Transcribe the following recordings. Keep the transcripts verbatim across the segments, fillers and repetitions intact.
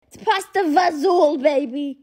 It's pasta vazul, baby.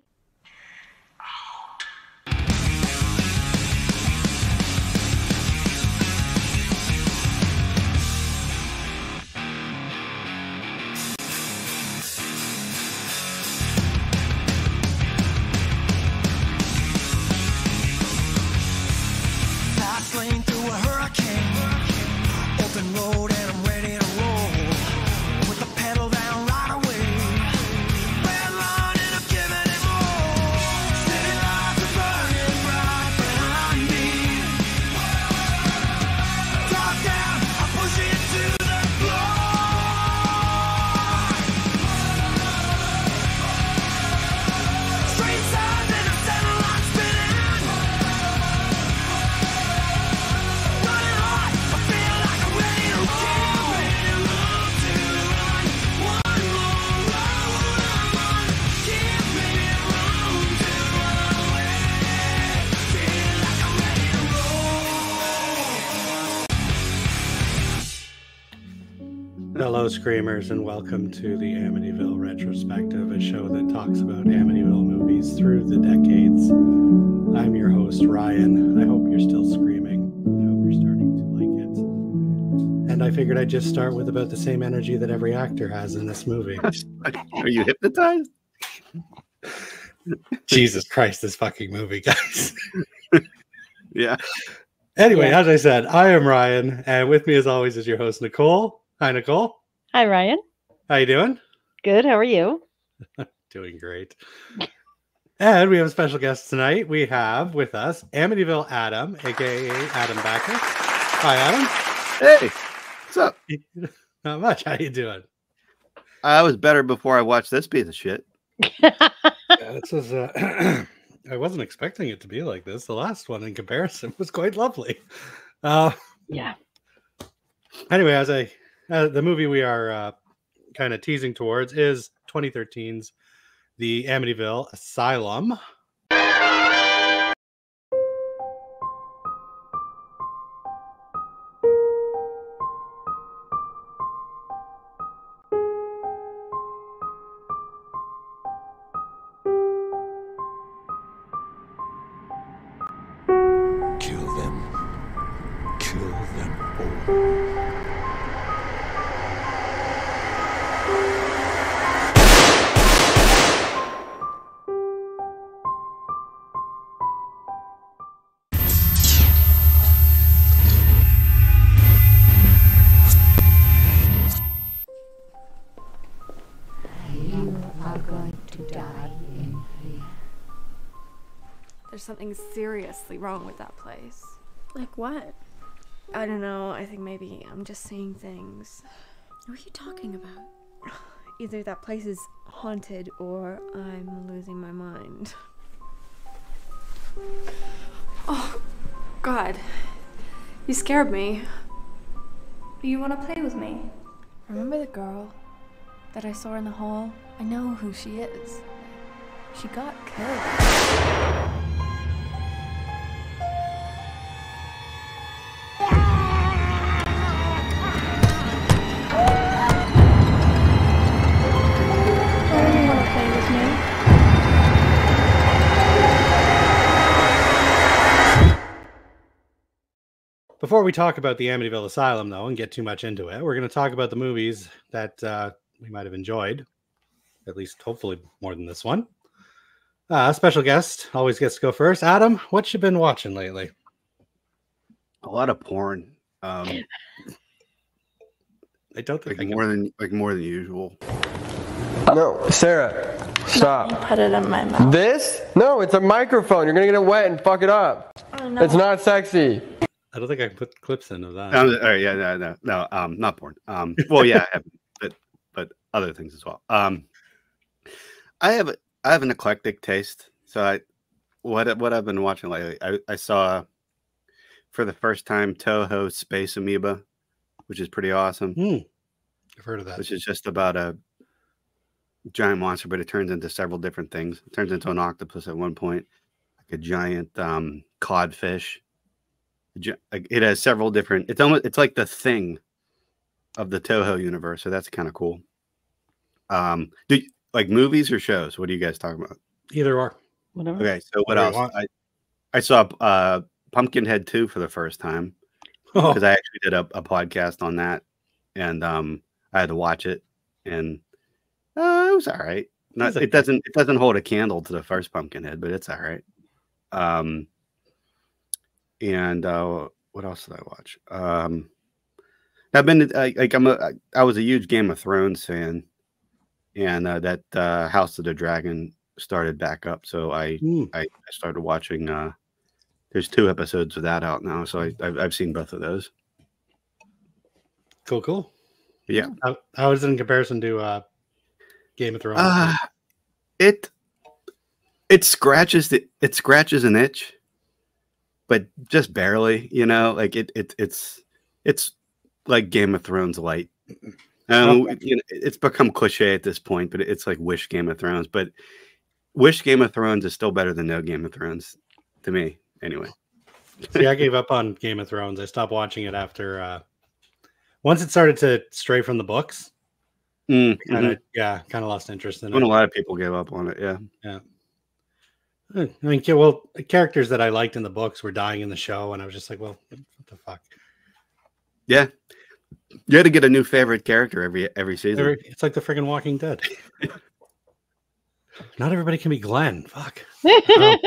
Hello, Screamers, and welcome to the Amityville Retrospective, a show that talks about Amityville movies through the decades. I'm your host, Ryan. I hope you're still screaming. I hope you're starting to like it. And I figured I'd just start with about the same energy that every actor has in this movie. Are you hypnotized? Jesus Christ, this fucking movie, guys. Yeah. Anyway, Yeah. as I said, I am Ryan, and with me as always is your host, Nicole. Hi, Nicole. Hi, Ryan. How you doing? Good. How are you? Doing great. And we have a special guest tonight. We have with us Amityville Adam, aka Adam Backer. Hi, Adam. Hey, what's up? Not much. How you doing? I was better before I watched this piece of shit. Yeah, this was. Uh, I wasn't expecting it to be like this. The last one, in comparison, was quite lovely. Uh, yeah. Anyway, as I, uh, the movie we are uh, kind of teasing towards is twenty thirteen's The Amityville Asylum. Kill them. Kill them all. You are going to die in here. There's something seriously wrong with that place. Like what? I don't know, I think maybe I'm just seeing things. What are you talking about? Either that place is haunted or I'm losing my mind. Oh, God. You scared me. Do you want to play with me? Remember the girl that I saw in the hall? I know who she is. She got killed. Before we talk about the Amityville Asylum, though, and get too much into it, we're going to talk about the movies that uh, we might have enjoyed, at least hopefully more than this one. Uh, special guest always gets to go first. Adam, what you been watching lately? A lot of porn. Um, I don't think like I more than like more than usual. No, Sarah, stop. Put it in my mouth. This? No, it's a microphone. You're gonna get it wet and fuck it up. Oh, no. It's not sexy. I don't think I can put clips in of that. Um, all right, yeah, no, no, no, um, not porn. Um, well, yeah, I have, but but other things as well. Um, I have I have an eclectic taste. So I what what I've been watching lately. I, I saw for the first time Toho Space Amoeba, which is pretty awesome. Hmm. I've heard of that. Which is just about a giant monster, but it turns into several different things. It turns into an octopus at one point, like a giant um, codfish. It has several different. It's almost. It's like the Thing of the Toho universe. So that's kind of cool. Um, do like movies or shows? What are you guys talking about? Either or. Whatever. Okay, so what Whatever you else? want. I I saw uh, Pumpkinhead two for the first time Oh, because I actually did a, a podcast on that, and um, I had to watch it, and uh, it was all right. Not, It's okay. it doesn't it doesn't hold a candle to the first Pumpkinhead, but it's all right. Um, and uh, what else did I watch? Um, I've been I, like I'm a I was a huge Game of Thrones fan, and uh, that uh, House of the Dragon started back up, so I Mm. I, I started watching. Uh, there's two episodes of that out now, so I, I've I've seen both of those. Cool, cool. Yeah, How, how is it in comparison to uh, Game of Thrones? uh, it it scratches the, it scratches an itch, but just barely. You know, like it it it's it's like Game of Thrones light. Um, Okay. you know, it's become cliche at this point, but it's like Wish Game of Thrones. But Wish Game of Thrones is still better than no Game of Thrones to me, anyway. See, I gave up on Game of Thrones. I stopped watching it after uh, once it started to stray from the books. Mm, Kind of, mhm. yeah, kind of lost interest in When a it. lot of people gave up on it, yeah. Yeah. I mean, yeah, well, the characters that I liked in the books were dying in the show, and I was just like, well, what the fuck? Yeah. You had to get a new favorite character every every season. Every- It's like the friggin' Walking Dead. Not everybody can be Glenn. Fuck. Um,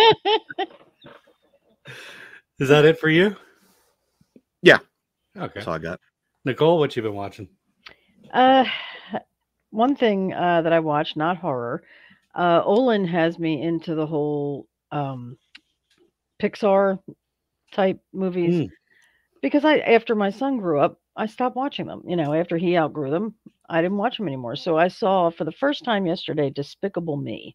is that it for you? Yeah. Okay. That's all I got. Nicole, what you been watching? Uh, one thing uh, that I watched, not horror. Uh, Olin has me into the whole um, Pixar type movies Mm. because I, after my son grew up, I stopped watching them. You know, after he outgrew them, I didn't watch them anymore. So I saw for the first time yesterday Despicable Me,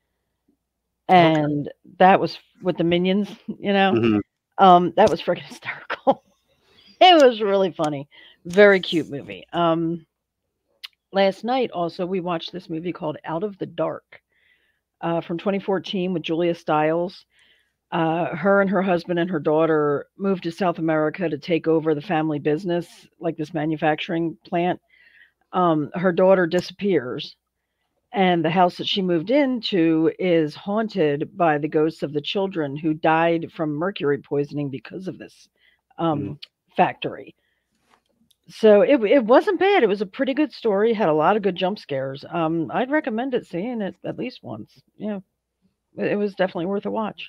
and that was with the Minions. You know, Mhm. um, that was freaking hysterical. It was really funny, very cute movie. Um, last night also we watched this movie called Out of the Dark uh, from twenty fourteen with Julia Stiles. Uh, her and her husband and her daughter moved to South America to take over the family business, like this manufacturing plant. Um, her daughter disappears, and the house that she moved into is haunted by the ghosts of the children who died from mercury poisoning because of this um, Mm. factory. So it it wasn't bad. It was a pretty good story. Had a lot of good jump scares. Um, I'd recommend it seeing it at least once. Yeah, it, it was definitely worth a watch.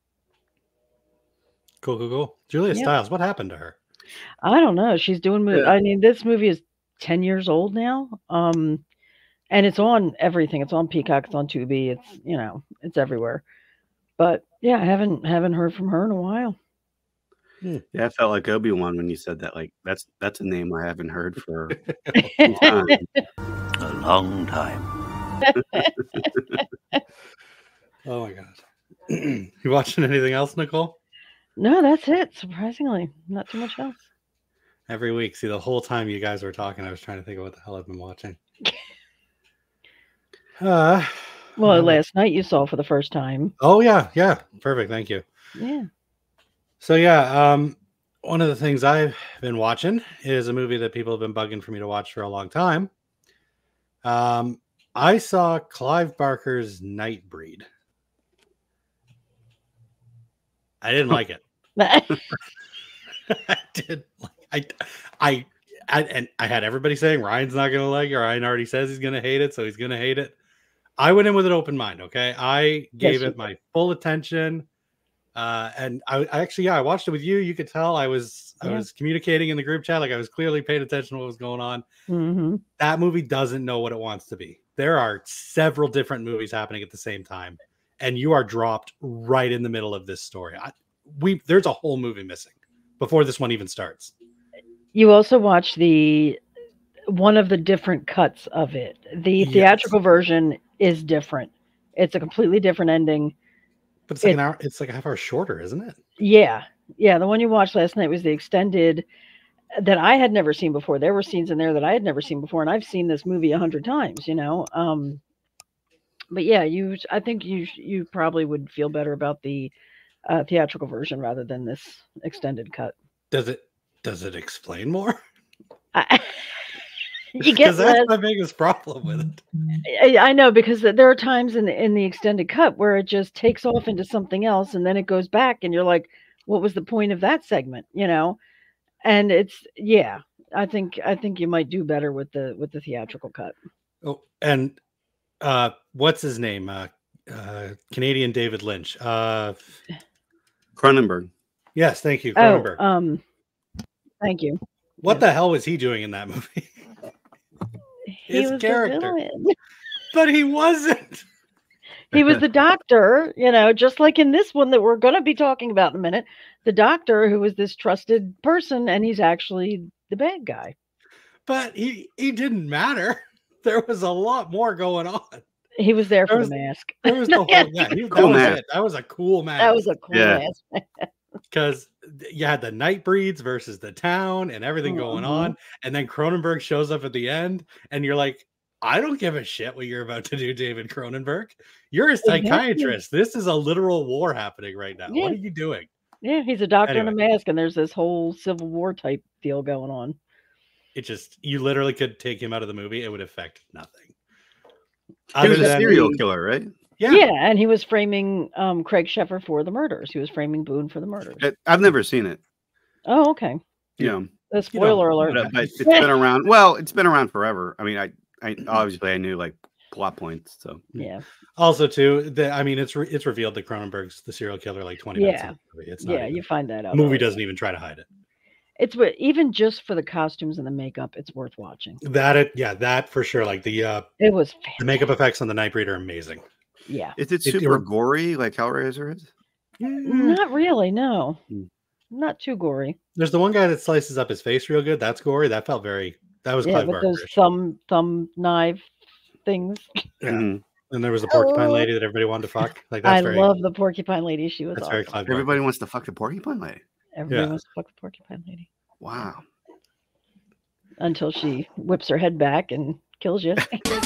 Cool, cool, cool. Julia Yeah. Stiles, what happened to her? I don't know. She's doing. mo- Yeah. I mean, this movie is ten years old now. Um, and it's on everything. It's on Peacock. It's on Tubi. It's you know, it's everywhere. But yeah, I haven't haven't heard from her in a while. Yeah, I felt like Obi-Wan when you said that. Like that's that's a name I haven't heard for a long time. A long time. Oh my god. You watching anything else, Nicole? No, that's it. Surprisingly, not too much else. Every week. See, the whole time you guys were talking, I was trying to think of what the hell I've been watching. Uh, Well, uh, last night you saw for the first time. oh yeah, yeah. Perfect. Thank you. Yeah. So yeah, um, one of the things I've been watching is a movie that people have been bugging for me to watch for a long time. Um, I saw Clive Barker's Nightbreed. I didn't like it. I did. I, I, I, and I had everybody saying Ryan's not going to like it. Ryan already says he's going to hate it, so he's going to hate it. I went in with an open mind. Okay, I gave Yes, you it my full attention, uh, and I, I actually, yeah, I watched it with you. You could tell I was, I Yeah. was communicating in the group chat, like I was clearly paying attention to what was going on. hmm That movie doesn't know what it wants to be. There are several different movies happening at the same time, and you are dropped right in the middle of this story. I, we there's a whole movie missing before this one even starts. You also watch the one of the different cuts of it. The Yes. theatrical version is different. It's a completely different ending. But it's like It- an hour. It's like a half hour shorter, isn't it? Yeah. Yeah. The one you watched last night was the extended that I had never seen before. There were scenes in there that I had never seen before, and I've seen this movie a hundred times, you know. Um, but yeah, you I think you you probably would feel better about the uh, theatrical version rather than this extended cut. Does it? Does it explain more? I, You get Because that's less. my biggest problem with it. I I know, because there are times in the in the extended cut where it just takes off into something else, and then it goes back, and you're like, "What was the point of that segment?" You know? And it's yeah, I think I think you might do better with the with the theatrical cut. Oh, and uh, what's his name? Uh, uh, Canadian David Lynch. Uh, Cronenberg. yes, thank you, Oh, Cronenberg. um, thank you. What yes. the hell was he doing in that movie? He His was the character. villain. But he wasn't. He was the doctor, you know, just like in this one that we're going to be talking about in a minute. The doctor who was this trusted person, and he's actually the bad guy. But he he didn't matter. There was a lot more going on. He was there for There was- the mask. There was the whole yeah, he, that Cool was mask. it. That was a cool match. That was a cool Yeah. mask. Because you had the night breeds versus the town and everything going Mhm. on, and then Cronenberg shows up at the end, and you're like, I don't give a shit what you're about to do, David Cronenberg. You're a Exactly. psychiatrist. This is a literal war happening right now. Yeah. What are you doing? Yeah, he's a doctor in a Anyway. mask, and there's this whole Civil War type deal going on. It just you literally could take him out of the movie, it would affect nothing. He Other was a than serial the- killer, right? yeah, Yeah, and he was framing um, Craig Sheffer for the murders. He was framing Boone for the murders. I- I've never seen it. Oh, okay. You know, The spoiler alert. but, but it's been around. Well, it's been around forever. I mean, I, I obviously I knew like plot points. So Yeah. Also, too, the, I mean, it's re, it's revealed that Cronenberg's the serial killer like twenty minutes. Yeah. into the movie. It's not Yeah, even- you find that out. the movie early. doesn't even try to hide it. It's what even just for the costumes and the makeup, it's worth watching. That it, yeah, that for sure. Like the uh, It was the makeup effects on the Nightbreed are amazing. Yeah. is it It- super it- gory like Hellraiser is? Not really, no. Mm. Not too gory. There's the one guy that slices up his face real good. That's gory. That felt very. That was Yeah, Clive with Barker. those thumb thumb knife things. Yeah. Mhm. And there was the porcupine Oh. lady that everybody wanted to fuck. Like that's I very. love the porcupine lady. She was That's awesome. very Clive Barker. Everybody wants to fuck the porcupine lady. Everybody Yeah. wants to fuck the porcupine lady. Wow. Until she whips her head back and kills you.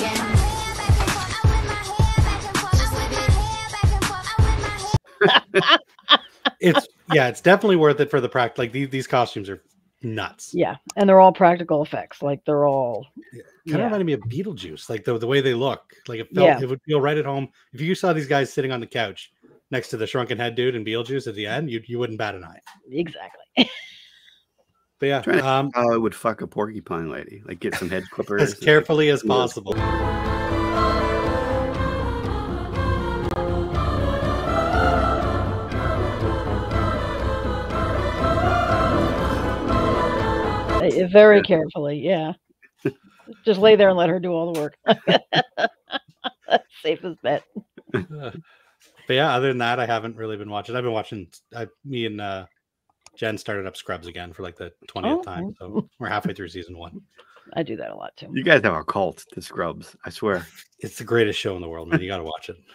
It's yeah, it's definitely worth it for the practice. Like these these costumes are nuts. Yeah. And they're all practical effects. Like they're all Kind of yeah. reminded me of Beetlejuice, like the the way they look. Like it felt Yeah. it would feel right at home. If you saw these guys sitting on the couch next to the shrunken head dude in Beetlejuice at the end, you you wouldn't bat an eye. Exactly. But yeah, Trying to um, how I would fuck a porcupine lady. Like get some head clippers. as carefully as possible. Uh, Very carefully, yeah. Just lay there and let her do all the work. That's safest bet. Uh, but yeah, other than that, I haven't really been watching. I've been watching. I, me and uh, Jen started up Scrubs again for like the twentieth Oh, time, okay. so we're halfway through season one. I do that a lot too. You guys have a cult to Scrubs. I swear. It's the greatest show in the world, man. You got to watch it.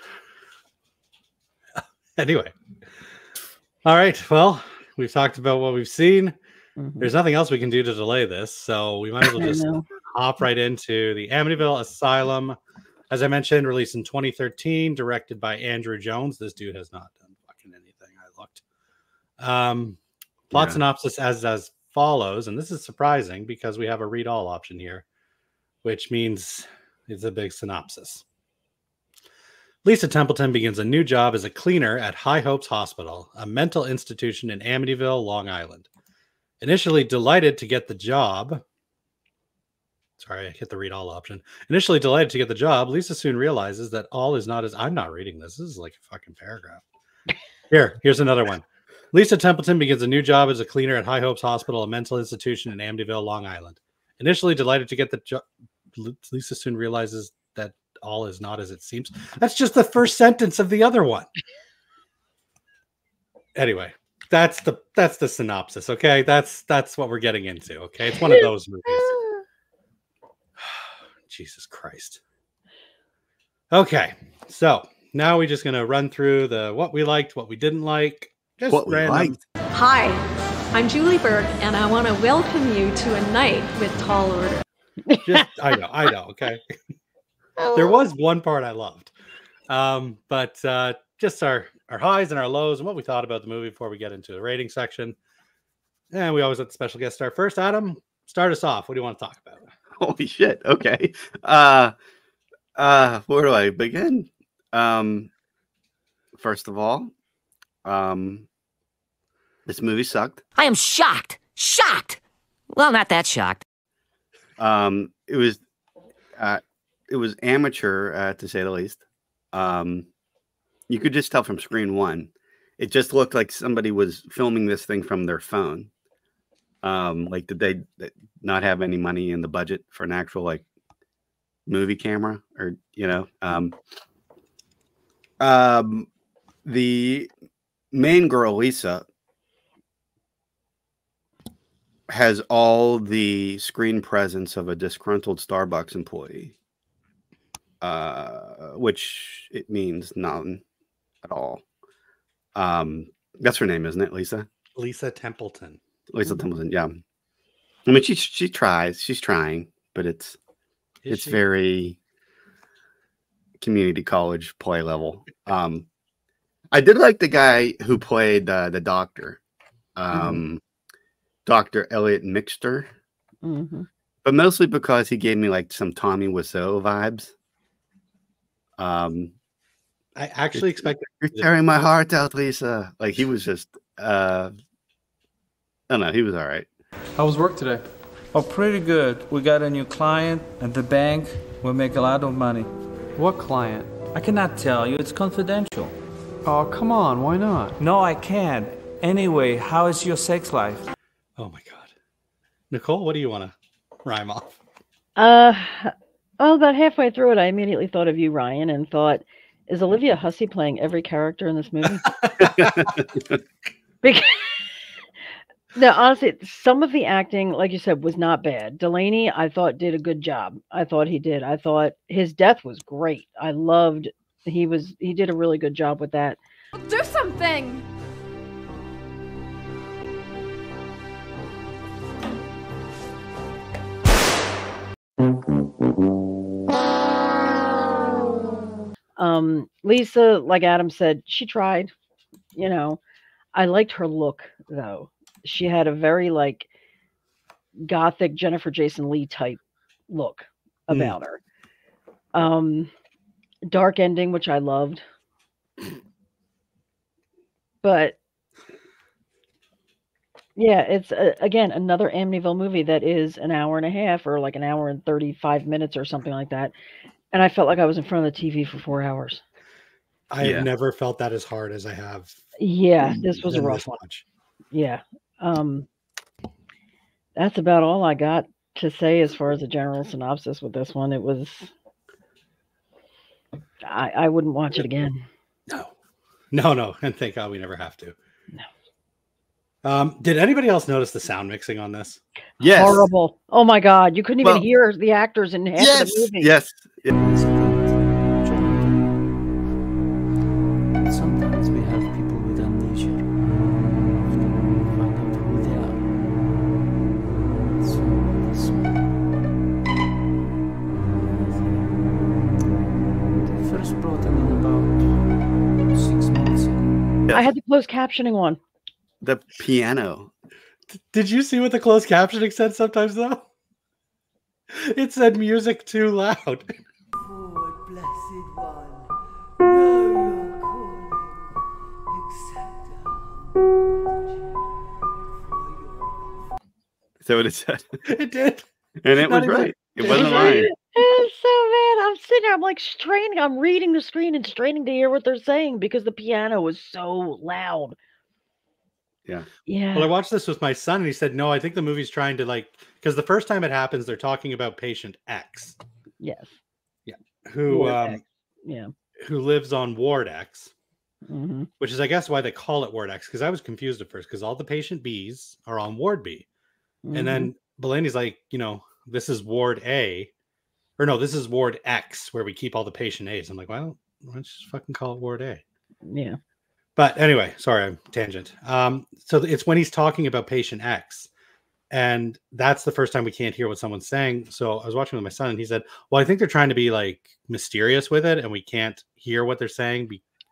Anyway, all right. Well, we've talked about what we've seen. Mhm. There's nothing else we can do to delay this, so we might as well I just know. hop right into the Amityville Asylum. As I mentioned, released in twenty thirteen, directed by Andrew Jones. This dude has not done fucking anything. I looked. Um, plot Yeah. synopsis as as follows, and this is surprising because we have a read all option here, which means it's a big synopsis. Lisa Templeton begins a new job as a cleaner at High Hopes Hospital, a mental institution in Amityville, Long Island. Initially delighted to get the job. Sorry, I hit the read all option. Initially delighted to get the job, Lisa soon realizes that all is not as I'm not reading this. This is like a fucking paragraph. Here, here's another one. Lisa Templeton begins a new job as a cleaner at High Hopes Hospital, a mental institution in Amityville, Long Island. Initially delighted to get the job, Lisa soon realizes that all is not as it seems. That's just the first sentence of the other one. Anyway, that's the that's the synopsis. Okay, that's that's what we're getting into. Okay, it's one of those movies. Jesus Christ. Okay, so now we're just gonna run through the what we liked, what we didn't like, just What we random. liked. Hi, I'm Julie Berg, and I want to welcome you to a night with tall order. Just I know, I know. Okay, there was one part I loved, um, but uh, just our our highs and our lows and what we thought about the movie before we get into the rating section. And we always let the special guest start first. Adam, start us off. What do you want to talk about? Holy shit. Okay. Uh, uh, where do I begin? Um, first of all, um, this movie sucked. I am shocked. Shocked. Well, not that shocked. Um, it was, uh, it was amateur, uh, to say the least. Um, you could just tell from screen one. It just looked like somebody was filming this thing from their phone. Um, like, did they not have any money in the budget for an actual like movie camera, or you know? Um, um, the main girl, Lisa, has all the screen presence of a disgruntled Starbucks employee, uh, which it means none at all. Um, that's her name, isn't it, Lisa? Lisa Templeton. Lisa Templeton, yeah. I mean, she she tries, she's trying, but it's Is it's she? very community college play level. Um, I did like the guy who played uh, the doctor, um, mm-hmm. Doctor Elliot Mixter, mm-hmm. but mostly because he gave me like some Tommy Wiseau vibes. Um, I actually expected you're tearing my heart out, Lisa. Like he was just, uh, I don't know, he was all right. How was work today? Oh, pretty good. We got a new client at the bank. We'll make a lot of money. What client? I cannot tell you. It's confidential. Oh, come on. Why not? No, I can't. Anyway, how is your sex life? Oh, my God. Nicole, what do you want to rhyme off? Uh, well, about halfway through it, I immediately thought of you, Ryan, and thought, is Olivia Hussey playing every character in this movie? because... No, honestly, some of the acting, like you said, was not bad. Delaney, I thought, did a good job. I thought he did. I thought his death was great. I loved, he was, he did a really good job with that. Do something! Um, Lisa, like Adam said, she tried, you know. I liked her look, though. She had a very like gothic Jennifer Jason Leigh type look about mm. her. Um, dark ending, which I loved, but yeah, it's uh, again another Amityville movie that is an hour and a half or like an hour and thirty-five minutes or something like that, and I felt like I was in front of the T V for four hours. I yeah. have never felt that as hard as I have. Yeah, this was a rough one. Much. Yeah. Um, that's about all I got to say as far as a general synopsis with this one. It was, I, I wouldn't watch it again. No, no, no. And thank God we never have to. No. Um, did anybody else notice the sound mixing on this? Yes. Horrible. Oh my God. You couldn't even well, hear the actors in half yes, of the movie. Yes. Yes. Sometimes we have people with amnesia. Find out who they are. So this they first brought them in about six months ago. Yes. I had the closed captioning on. The piano. Did you see what the closed captioning said sometimes, though? It said music too loud. Forward, blessed one. Know your calling. Accept our Is that what it said? It did. And it was right. It wasn't lying. It's so bad. I'm sitting there. I'm like straining. I'm reading the screen and straining to hear what they're saying because the piano was so loud. Yeah. Yeah. Well, I watched this with my son, and he said, "No, I think the movie's trying to like because the first time it happens, they're talking about patient X." Yes. Yeah. Who? Ward um, X. Yeah. Who lives on Ward X? Mm-hmm. Which is, I guess, why they call it Ward X. Because I was confused at first because all the patient Bs are on Ward B, mm-hmm. and then Belaney's like, you know, this is Ward A, or no, this is Ward X where we keep all the patient A's. I'm like, well, why don't you just fucking call it Ward A? Yeah. But anyway, sorry, I'm tangent. Um, so it's when he's talking about patient X, and that's the first time we can't hear what someone's saying. So I was watching with my son, and he said, "Well, I think they're trying to be like mysterious with it, and we can't hear what they're saying because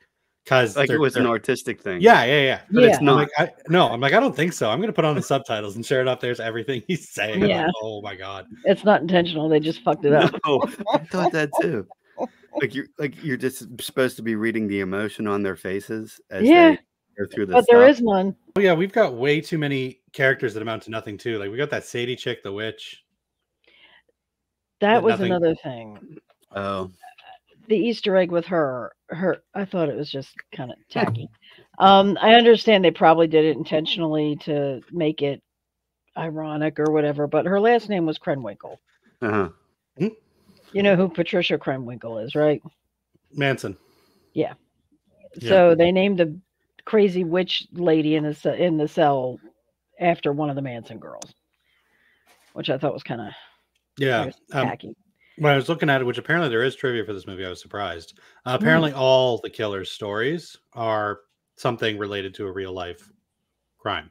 because like it was an artistic thing. Yeah, yeah, yeah. But Yeah. it's I'm not. like, I, no, I'm like, I don't think so. I'm gonna put on the subtitles and sure enough, there's everything he's saying. I'm Yeah. like, oh my god. It's not intentional. They just fucked it up. No, I thought that too. Like you're like you're just supposed to be reading the emotion on their faces as Yeah. they go through the But stuff. there is none. Oh yeah, we've got way too many characters that amount to nothing too. Like we got that Sadie chick, the witch. That But was nothing- another thing. Oh, The Easter egg with her, her, I thought it was just kind of tacky. Um, I understand they probably did it intentionally to make it ironic or whatever, but her last name was Krenwinkel. uh-huh. You know who Patricia Krenwinkel is, right? Manson. Yeah. Yeah. So they named the crazy witch lady in the ce- in the cell after one of the Manson girls, which I thought was kind of Yeah. Um, tacky. when I was looking at it, which apparently there is trivia for this movie, I was surprised. Uh, apparently, all the killer's stories are something related to a real life crime.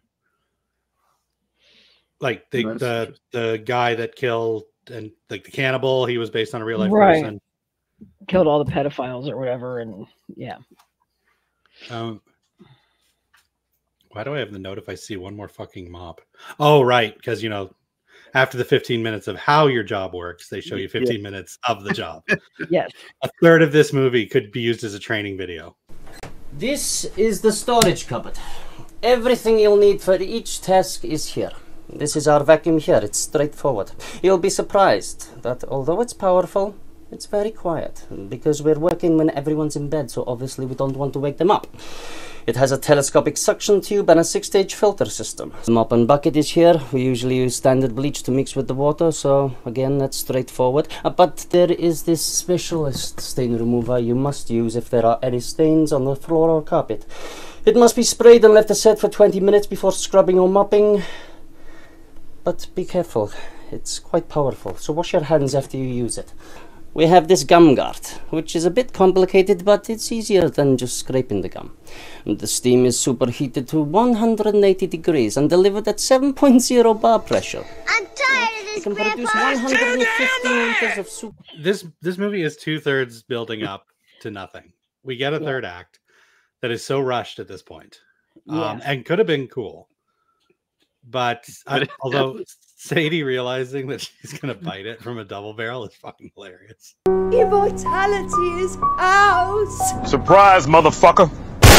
Like the That's the the guy that killed and like the cannibal, he was based on a real life Right. person. Killed all the pedophiles or whatever, and yeah. Um, why do I have the note if I see one more fucking mop? Oh, right, because you know, after the fifteen minutes of how your job works, they show you fifteen minutes of the job. Yes. A third of this movie could be used as a training video. This is the storage cupboard. Everything you'll need for each task is here. This is our vacuum here. It's straightforward. You'll be surprised that although it's powerful, it's very quiet because we're working when everyone's in bed, so obviously we don't want to wake them up. It has a telescopic suction tube and a six-stage filter system. The mop and bucket is here. We usually use standard bleach to mix with the water, so again, that's straightforward. Uh, but there is this specialist stain remover you must use if there are any stains on the floor or carpet. It must be sprayed and left to set for twenty minutes before scrubbing or mopping. But be careful, it's quite powerful, so wash your hands after you use it. We have this gum guard, which is a bit complicated, but it's easier than just scraping the gum. The steam is superheated to one hundred eighty degrees and delivered at seven point zero bar pressure. I'm tired of this, It can Grandpa. produce one hundred fifty liters of soup. This this movie is two thirds building up to nothing. We get a Yeah. third act that is so rushed at this point, um, Yeah. and could have been cool. But I, although Sadie realizing that she's gonna bite it from a double barrel is fucking hilarious. Immortality is ours. Surprise, motherfucker!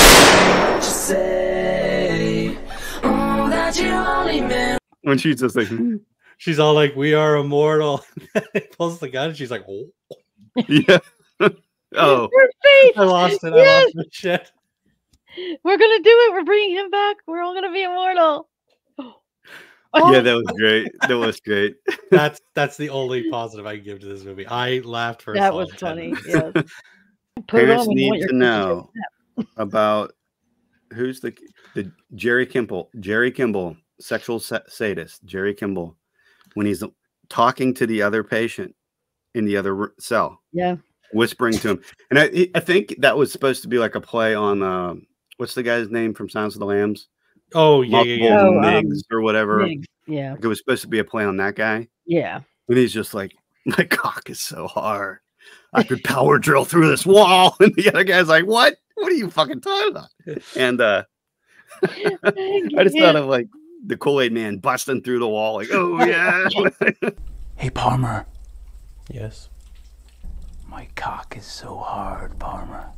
When she's just like, She's all like, "We are immortal." He pulls the gun, and she's like, "Oh, yeah, oh, Her face. I lost it! I Yes. lost my shit." We're gonna do it. We're bringing him back. We're all gonna be immortal. Oh, yeah, that was great. That was great. That's that's the only positive I can give to this movie. I laughed for a that solid was ten funny. minutes. Yes. Put it Parents on when you want need your to kids know take a about who's the the Jerry Kimball, Jerry Kimball, sexual sa- sadist, Jerry Kimball, when he's talking to the other patient in the other r- cell, Yeah. whispering to him, and I I think that was supposed to be like a play on uh, what's the guy's name from Silence of the Lambs? Oh yeah, yeah, yeah. Multiple Oh, um, Miggs or whatever. Miggs, yeah. Like it was supposed to be a play on that guy. Yeah. And he's just like, my cock is so hard. I could power drill through this wall. And the other guy's like, what? What are you fucking talking about? And uh, I just thought of like the Kool-Aid man busting through the wall. Like, oh, yeah. Hey, Palmer. Yes? My cock is so hard, Palmer.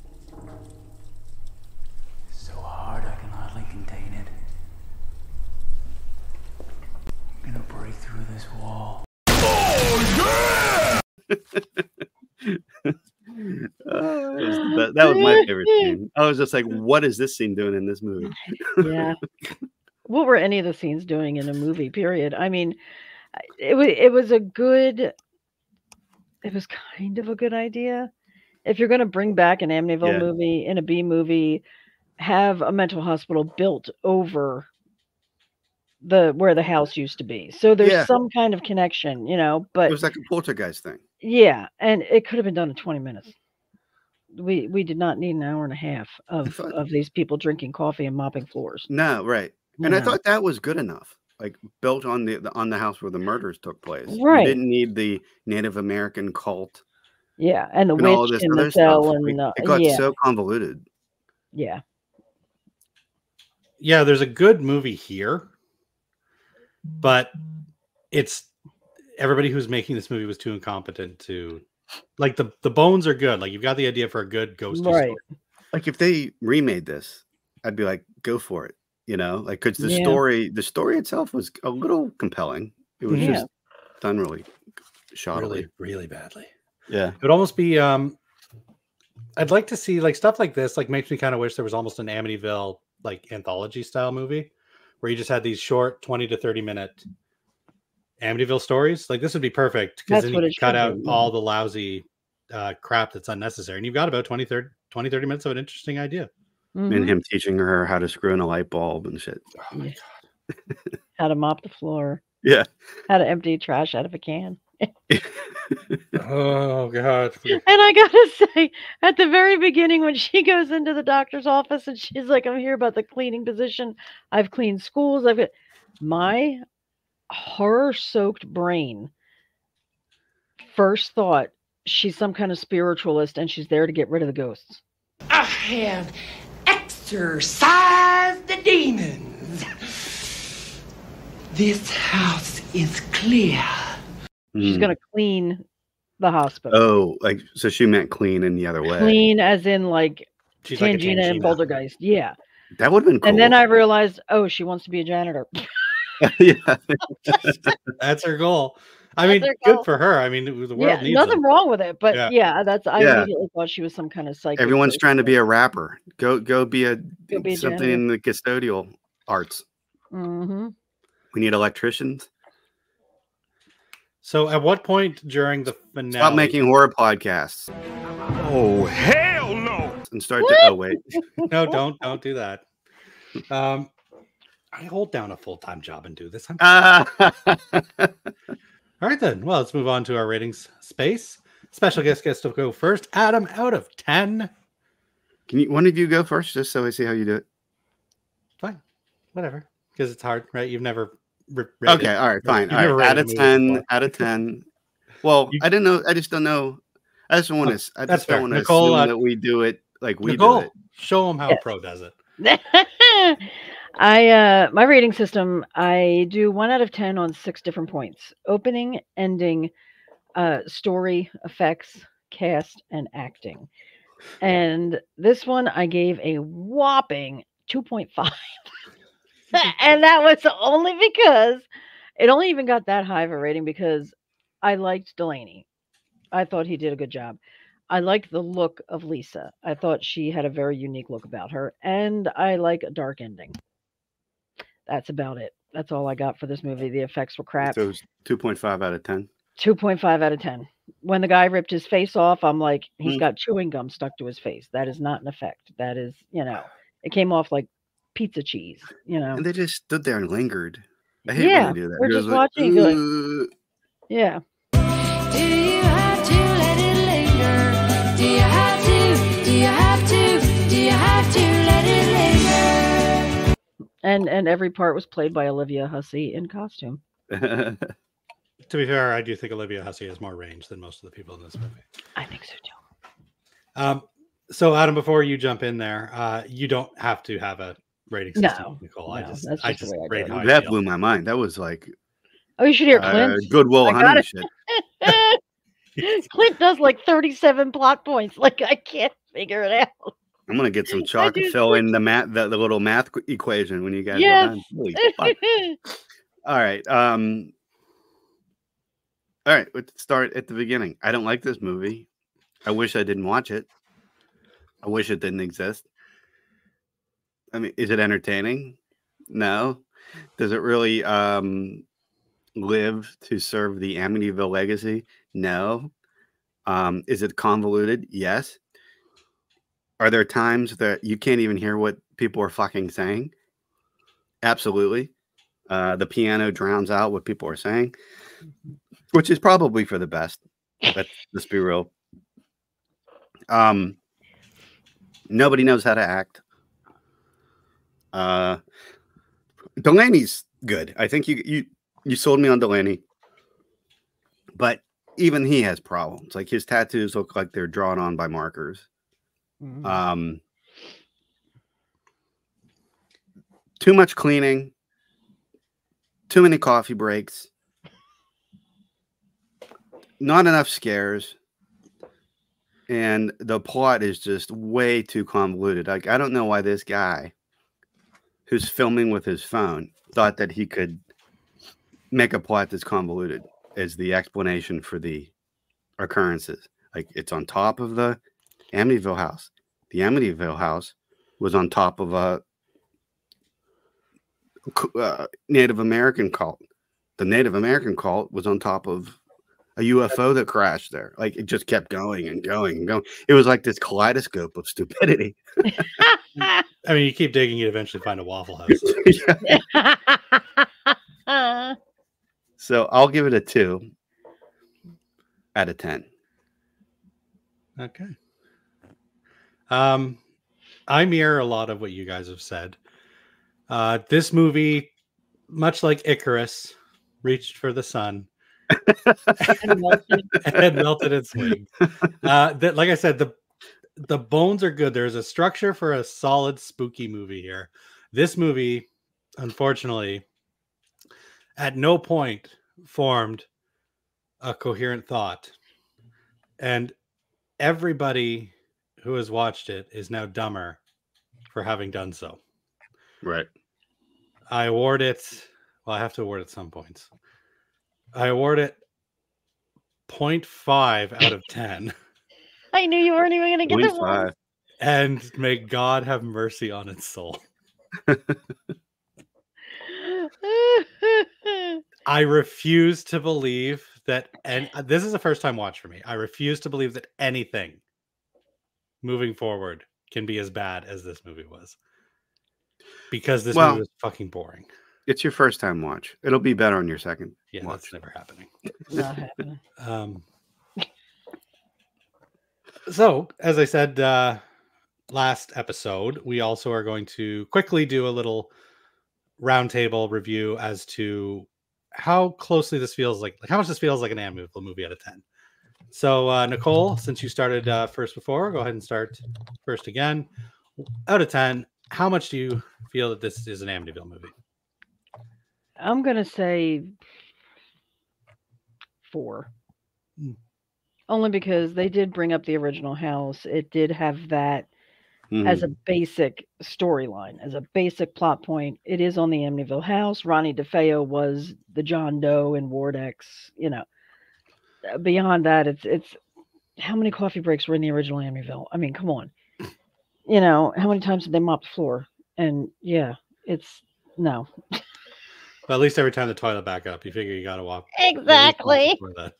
So hard I can hardly contain it. I'm gonna break through this wall. Uh, it was the- that was my favorite scene. I was just like, what is this scene doing in this movie? Yeah. What were any of the scenes doing in a movie, period? I mean, it was it was a good it was kind of a good idea. If you're going to bring back an Amityville Yeah. movie in a B movie, have a mental hospital built over the where the house used to be. So there's Yeah. some kind of connection, you know, It but was like a poltergeist thing. yeah, and it could have been done in twenty minutes. We we did not need an hour and a half of thought- of these people drinking coffee and mopping floors. No, right. And I No. thought that was good enough. Like built on the, the on the house where the murders took place. Right. You didn't need the Native American cult Yeah, and the and all witch this in the other cell stuff. and We- uh, it got yeah. so convoluted. Yeah. Yeah, there's a good movie here, but it's everybody who's making this movie was too incompetent to like the the bones are good. Like you've got the idea for a good ghosty Right. story. Like if they remade this, I'd be like, go for it. You know, like because the Yeah. story, the story itself was a little compelling. It was Yeah. just done really shoddily. Really, really badly. Yeah. It would almost be um I'd like to see like stuff like this, like makes me kind of wish there was almost an Amityville like anthology style movie where you just had these short twenty to thirty minute Amityville stories. Like this would be perfect because That's then what you it can cut should out be, yeah. all the lousy uh, crap that's unnecessary. And you've got about twenty, thirty, twenty, thirty minutes of an interesting idea. Mhm. And him teaching her how to screw in a light bulb and shit. Oh my God. How to mop the floor. Yeah. How to empty trash out of a can. Oh God. And I gotta say, at the very beginning, when she goes into the doctor's office and she's like, I'm here about the cleaning position. I've cleaned schools. I've got my horror soaked brain. First thought, she's some kind of spiritualist and she's there to get rid of the ghosts. I have exorcised the demons. This house is clear. She's Mm. gonna clean the hospital. Oh, like so she meant clean in the other way. Clean as in like She's like a Tangina and Tangina. Poltergeist. Yeah. That would have been cool. And then I realized, oh, she wants to be a janitor. yeah. That's her goal. I That's mean, her good goal. for her. I mean, the world Yeah, needs nothing them. wrong with it, but Yeah. yeah, that's I Yeah. immediately thought she was some kind of psychic. Everyone's person. trying to be a rapper. Go go be a Go be a something janitor. in the custodial arts. Mm-hmm. We need electricians. So at what point during the finale? Stop making horror podcasts. Oh hell no! And start to oh wait. No, don't don't do that. Um, I hold down a full time job and do this. I'm... Ah. All right then. Well, let's move on to our ratings space. Special guest gets to go first. Adam, out of ten. Can you one of you go first, just so I see how you do it? Fine, whatever. Because it's hard, right? You've never. Re- rated- Okay, all right, fine. you've All never right, out rated of a movie ten. before. Out of ten. Well, I didn't know. I just don't know. I just want to. I that's just don't fair. want to Nicole, assume uh, that we do it like we Nicole, do it. show them how Yes. a pro does it. I uh my rating system, I do one out of ten on six different points. Opening, ending, uh story, effects, cast, and acting. And this one I gave a whopping two point five. And that was only because it only even got that high of a rating because I liked Delaney. I thought he did a good job. I liked the look of Lisa. I thought she had a very unique look about her. And I like a dark ending. That's about it. That's all I got for this movie. The effects were crap. So it's two point five out of ten. two point five out of ten. When the guy ripped his face off, I'm like, he's Mm. got chewing gum stuck to his face. That is not an effect. That is, you know, it came off like pizza cheese, you know. And they just stood there and lingered. I hate Yeah, when they do that. we're It just was like, watching, you're like- "Ugh." Yeah. Do you have to let it linger? Do you have to? Do you have to? Do you have to let it linger? And and every part was played by Olivia Hussey in costume. To be fair, I do think Olivia Hussey has more range than most of the people in this movie. I think so too. Um, so Adam, before you jump in there, uh, you don't have to have a rating system, No, Nicole. I no, just, that's I just the just way I rate do it. how I That feel. blew my mind. That was like Oh, you should hear uh, Clint. Goodwill I got Hunting it. shit. Clint does like thirty-seven plot points. Like I can't figure it out. I'm gonna get some chalk do and fill in the math, the, the little math equation when you guys Yes. are done. Holy fuck. All right. Um. All right. Let's start at the beginning. I don't like this movie. I wish I didn't watch it. I wish it didn't exist. I mean, is it entertaining? No. Does it really um, live to serve the Amityville legacy? No. Um, is it convoluted? Yes. Are there times that you can't even hear what people are fucking saying? Absolutely. Uh, the piano drowns out what people are saying, which is probably for the best. Let's just be real. Um, nobody knows how to act. Uh, Delaney's good. I think you you you sold me on Delaney, but even he has problems. Like his tattoos look like they're drawn on by markers. Mhm. Um, too much cleaning, too many coffee breaks, not enough scares, and the plot is just way too convoluted. Like, I don't know why this guy who's filming with his phone thought that he could make a plot that's convoluted as the explanation for the occurrences. Like, it's on top of the Amityville house. The Amityville house was on top of a uh, Native American cult. The Native American cult was on top of a U F O that crashed there. Like, it just kept going and going and going. It was like this kaleidoscope of stupidity. I mean, you keep digging, you eventually find a Waffle House. So I'll give it a two out of ten. Okay. Um, I mirror a lot of what you guys have said. Uh, this movie, much like Icarus, reached for the sun and melted, and melted its wings. Uh, that, like I said, the the bones are good. There's a structure for a solid spooky movie here. This movie, unfortunately, at no point formed a coherent thought, and everybody who has watched it is now dumber for having done so. Right. I award it, well, I have to award it some points. I award it zero point five out of ten. I knew you weren't even going to get that one. And may God have mercy on its soul. I refuse to believe that, and this is a first time watch for me. I refuse to believe that anything moving forward can be as bad as this movie was. Because this well, movie was fucking boring. It's your first time watch. It'll be better on your second yeah, watch. That's never happening. Not happening. Um, so, as I said uh, last episode, we also are going to quickly do a little roundtable review as to how closely this feels like, like how much this feels like an Amityville movie out of ten. So, uh, Nicole, since you started uh, first before, go ahead and start first again. Out of ten, how much do you feel that this is an Amityville movie? I'm going to say four. Mm. Only because they did bring up the original house. It did have that Mm. as a basic storyline, as a basic plot point. It is on the Amityville house. Ronnie DeFeo was the John Doe in Ward X. You know, beyond that, it's it's how many coffee breaks were in the original Amityville? I mean, come on. You know, how many times did they mop the floor? And yeah, it's no. Well, at least every time the toilet back up, you figure you got to walk. Exactly. That.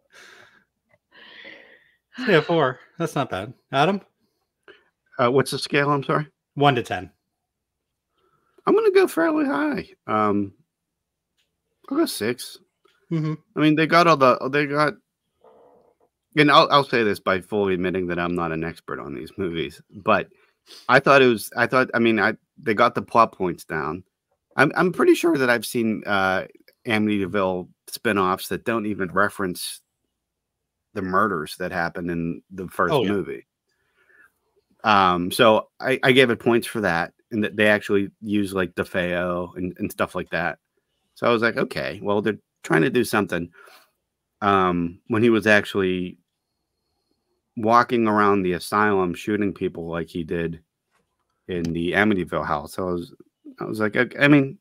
So yeah, four. That's not bad. Adam? Uh, what's the scale? I'm sorry. One to ten. I'm going to go fairly high. Um, I'll go six. Mm-hmm. I mean, they got all the, they got, and I'll, I'll say this by fully admitting that I'm not an expert on these movies, but I thought it was, I thought, I mean, I, they got the plot points down. I'm, I'm pretty sure that I've seen uh, Amityville spinoffs that don't even reference the murders that happened in the first oh, yeah. movie. Um, so I, I gave it points for that, and that they actually use like DeFeo and, and stuff like that. So I was like, okay, well, they're trying to do something. Um, when he was actually walking around the asylum shooting people like he did in the Amityville house, I was, I was like, okay, I mean,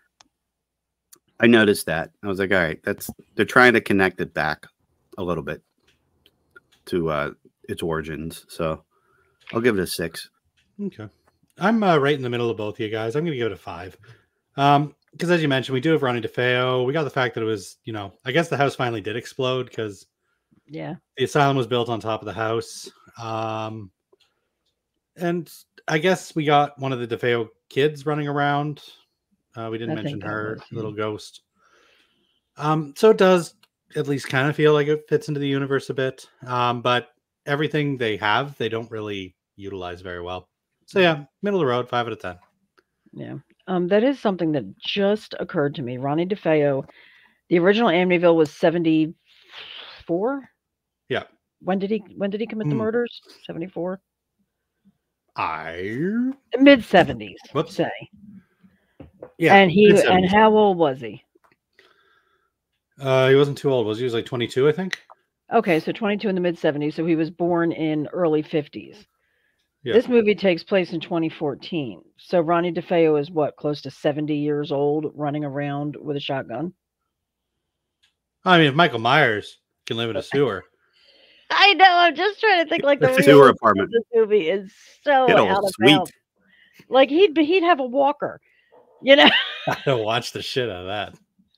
I noticed that. I was like, all right, that's they're trying to connect it back a little bit to uh, its origins. So I'll give it a six. Okay. I'm uh, right in the middle of both of you guys. I'm going to give it a five. Um, because as you mentioned, we do have Ronnie DeFeo. We got the fact that it was, you know, I guess the house finally did explode because yeah, the asylum was built on top of the house. Um, and I guess we got one of the DeFeo kids running around. Uh, we didn't I mention think that her was, yeah. little ghost. Um, so it does at least kind of feel like it fits into the universe a bit. Um, but everything they have, they don't really utilize very well. So yeah, middle of the road, five out of ten. Yeah. Um, that is something that just occurred to me. Ronnie DeFeo, the original Amityville was seventy-four. Yeah. When did he when did he commit the Hmm. murders? seventy-four? I Mid seventies, Whoops. say. Yeah. And he and mid-seventies. how old was he? Uh, he wasn't too old, was he? He was like twenty-two, I think. Okay, so twenty-two in the mid seventies. So he was born in early fifties. Yeah. This movie takes place in twenty fourteen. So Ronnie DeFeo is what, close to seventy years old, running around with a shotgun? I mean, if Michael Myers can live in a sewer. I know. I'm just trying to think like the Sewer real apartment. this movie is so Get a out of suite. bounds. Like he'd be, he'd have a walker, you know. I don't watch the shit out of that.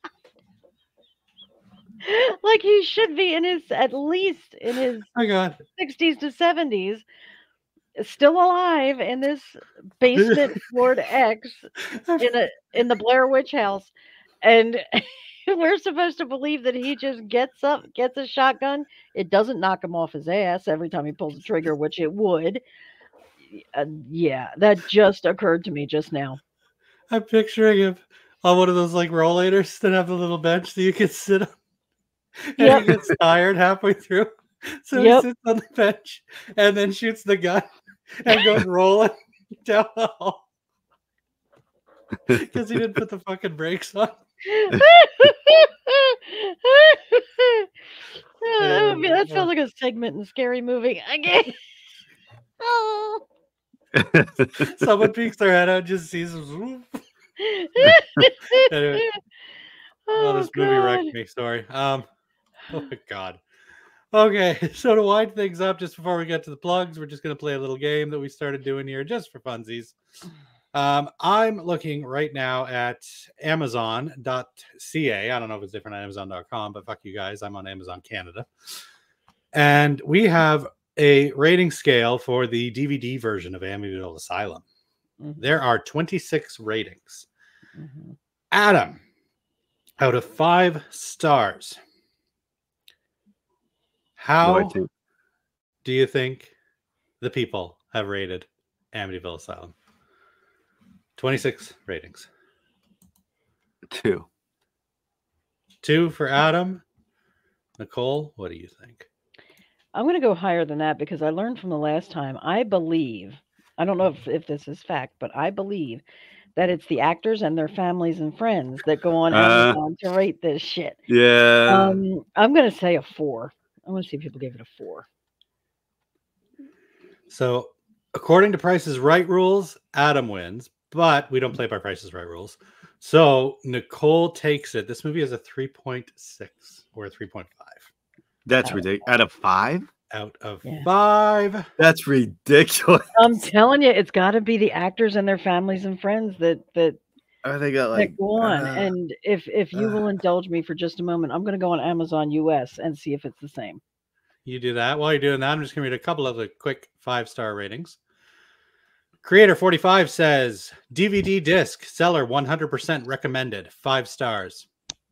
Like he should be in his at least in his Oh my God. sixties to seventies, still alive in this basement Ford X in a in the Blair Witch house, and we're supposed to believe that he just gets up, gets a shotgun. It doesn't knock him off his ass every time he pulls the trigger, which it would. Uh, yeah, that just occurred to me just now. I'm picturing him on one of those like rollators that have the little bench that you can sit on. And Yep. he gets tired halfway through. So Yep. he sits on the bench and then shoots the gun and goes rolling down the hall. Because he didn't put the fucking brakes on. Oh, that, would be, that sounds like a segment in a scary movie. Okay. Oh. Someone peeks their head out and just sees him. Anyway. Oh, this movie wrecked God. me. Sorry. Um, oh my God. Okay, so to wind things up, just before we get to the plugs, we're just going to play a little game that we started doing here just for funsies. Um, I'm looking right now at amazon dot c a. I don't know if it's different on amazon dot com, but fuck you guys. I'm on Amazon Canada. And we have a rating scale for the D V D version of Amityville Asylum. Mm-hmm. There are twenty-six ratings. Mm-hmm. Adam, out of five stars, how What do I think? do you think the people have rated Amityville Asylum? twenty-six ratings. Two. Two for Adam. Nicole, what do you think? I'm going to go higher than that because I learned from the last time. I believe, I don't know if, if this is fact, but I believe that it's the actors and their families and friends that go on Uh, Amazon to rate this shit. Yeah. Um, I'm going to say a four. I want to see if people gave it a four. So, according to Price is Right rules, Adam wins, but we don't play by Price is Right rules. So, Nicole takes it. This movie is a three point six or a three point five. That's ridiculous. Out of five? Out of Yeah. five. That's ridiculous. I'm telling you, it's got to be the actors and their families and friends that that, Oh, they got that like. go on. uh, And if if you will indulge me for just a moment, I'm going to go on Amazon U S and see if it's the same. You do that. While you're doing that, I'm just going to read a couple of the quick five-star ratings. Creator forty-five says, D V D disc, seller one hundred percent recommended, five stars.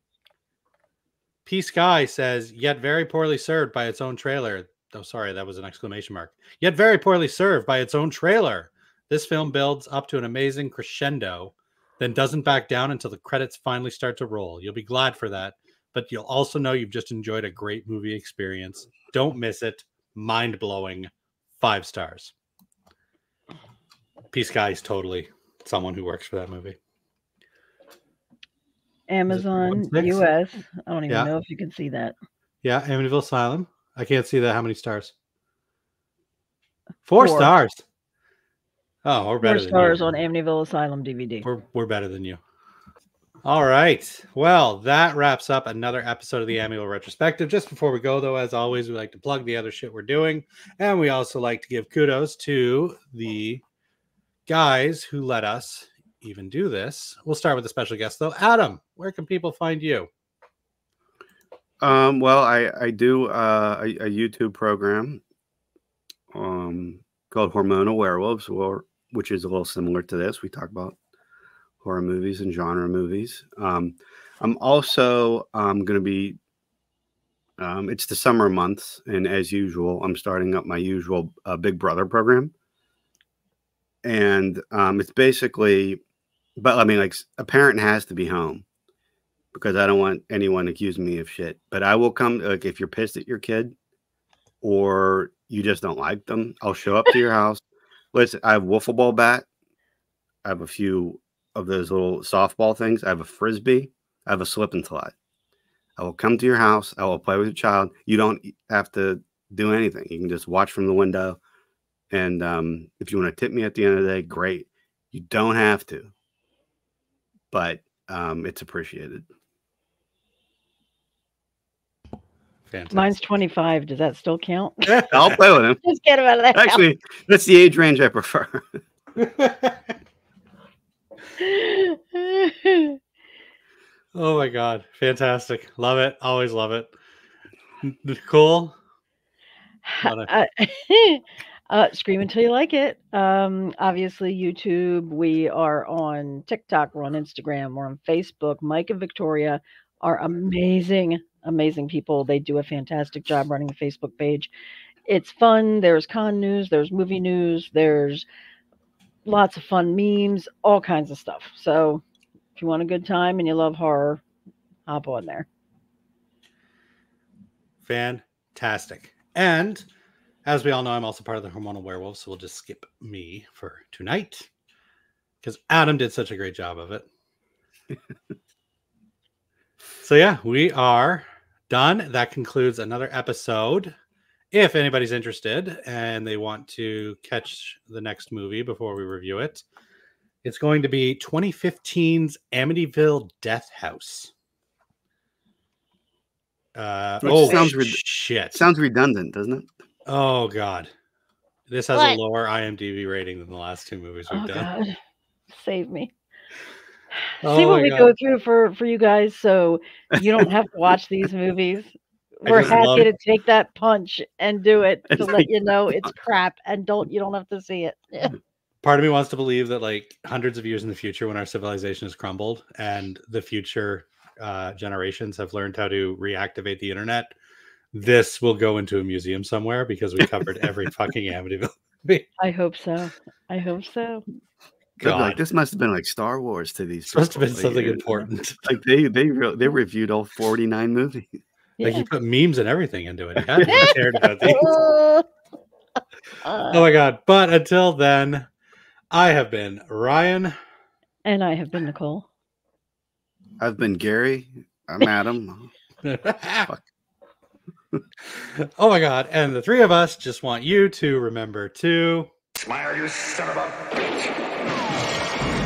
P Sky says, yet very poorly served by its own trailer. Oh, sorry, that was an exclamation mark. Yet very poorly served by its own trailer. This film builds up to an amazing crescendo, then doesn't back down until the credits finally start to roll. You'll be glad for that, but you'll also know you've just enjoyed a great movie experience. Don't miss it. Mind-blowing. Five stars. P Sky is totally someone who works for that movie. Amazon one six? U S. I don't even Yeah. know if you can see that. Yeah, Amityville Asylum. I can't see that. How many stars? Four, Four. stars. Oh, we're better Four than stars you. on Amityville Asylum D V D. We're, we're better than you. All right. Well, that wraps up another episode of the Amityville Retrospective. Just before we go, though, as always, we like to plug the other shit we're doing. And we also like to give kudos to the guys who let us even do this. We'll start with a special guest, though. Adam, where can people find you? Um, well, I, I do uh, a, a YouTube program um, called Hormonal Werewolves, or, which is a little similar to this. We talk about horror movies and genre movies. Um, I'm also um, going to be, um, it's the summer months, and as usual, I'm starting up my usual uh, Big Brother program. And um, it's basically, but I mean, like, a parent has to be home, because I don't want anyone accusing me of shit. But I will come, like, if you're pissed at your kid or you just don't like them, I'll show up to your house. Listen, I have a wiffle ball bat. I have a few of those little softball things. I have a frisbee. I have a slip and slide. I will come to your house. I will play with your child. You don't have to do anything. You can just watch from the window. And um, if you want to tip me at the end of the day, great. You don't have to. But um, it's appreciated. Fantastic. Mine's twenty-five. Does that still count? I'll play with him. Just get him out of the Actually, house. that's the age range I prefer. Oh my God. Fantastic. Love it. Always love it. Nicole? Uh, uh, scream until you like it. Um, obviously, YouTube. We are on TikTok. We're on Instagram. We're on Facebook. Mike and Victoria are amazing, amazing people. They do a fantastic job running a Facebook page. It's fun. There's con news. There's movie news. There's lots of fun memes, all kinds of stuff. So if you want a good time and you love horror, hop on there. Fantastic. And as we all know, I'm also part of the Hormonal Werewolf, so we'll just skip me for tonight because Adam did such a great job of it. So yeah, we are done. That concludes another episode. If anybody's interested and they want to catch the next movie before we review it, it's going to be twenty fifteen's Amityville Death House. Uh, Which oh, sounds re- shit. Sounds redundant, doesn't it? Oh, God. This has What? a lower I M D B rating than the last two movies we've Oh, done. God. Save me. Oh See what my we God. go through for, for you guys so you don't have to watch these movies. I We're just happy love- to take that punch and do it to It's let like- you know it's crap and don't you don't have to see it. Part of me wants to believe that like hundreds of years in the future when our civilization has crumbled and the future uh, generations have learned how to reactivate the internet, this will go into a museum somewhere because we covered every fucking Amityville movie. I hope so. I hope so. They'd be God. Like, this must have been like Star Wars to these. This must have people. been Like, something it- important. Like they they re- they reviewed all forty-nine movies. Like Yeah. you put memes and everything into it. You had to be cared about these. Oh my God. But until then, I have been Ryan. And I have been Nicole. I've been Gary. I'm Adam. Oh my God. And the three of us just want you to remember to Smile, you son of a bitch.